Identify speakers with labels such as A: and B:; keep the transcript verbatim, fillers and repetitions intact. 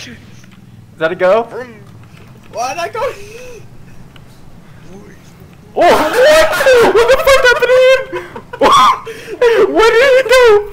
A: Is that a go?
B: Why'd I go?
A: Oh, what? What the fuck happened to him? Where did he go?